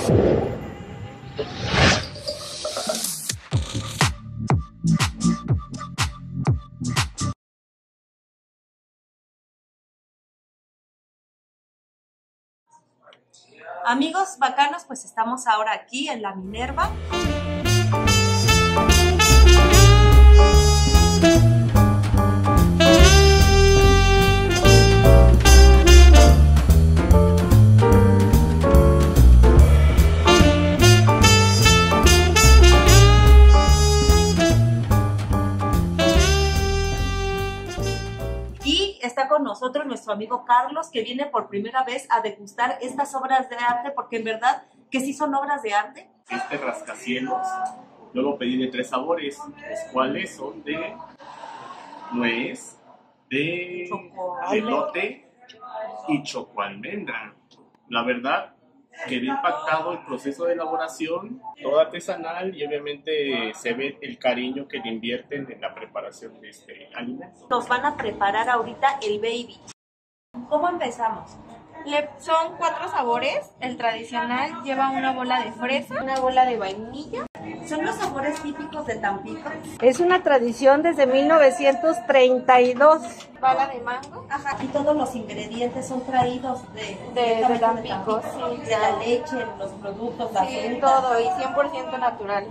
Amigos bacanos, pues estamos ahora aquí en la Minerva. Y está con nosotros nuestro amigo Carlos, que viene por primera vez a degustar estas obras de arte, porque en verdad que sí son obras de arte. Este rascacielos, yo lo pedí de 3 sabores, los cuales son de nuez, de elote y chocoalmendra. La verdad, quedé impactado el proceso de elaboración, todo artesanal, y obviamente se ve el cariño que le invierten en la preparación de este alimento. Nos van a preparar ahorita el baby. ¿Cómo empezamos? Son 4 sabores. El tradicional lleva una bola de fresa, una bola de vainilla. ¿Son los sabores típicos de Tampico? Es una tradición desde 1932. Bala de mango. Ajá. Y todos los ingredientes son traídos de Tampico, sí. De la leche, los productos, la Sí, fruta. todo, y 100% natural.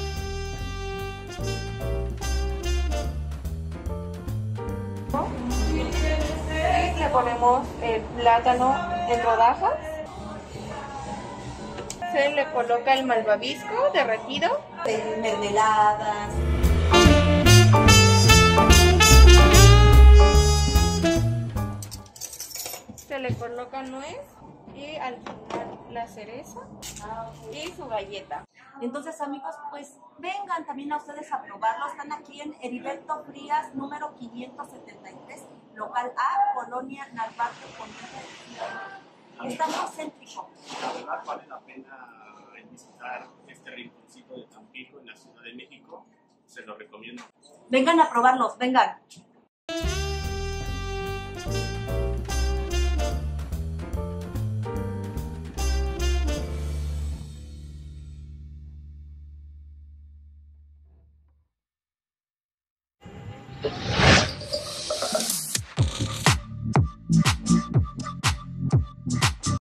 Y le ponemos el plátano en rodajas. Se le coloca el malvavisco derretido. Mermeladas. Se le coloca nuez y al final la cereza y su galleta. Entonces, amigos, pues vengan también a ustedes a probarlo. Están aquí en Heriberto Frías, número 573, local A, Colonia Narvarte, Poniente. Está muy céntrico. La verdad vale la pena visitar este rinconcito de Tampico en la Ciudad de México. Se lo recomiendo. Vengan a probarlos, vengan.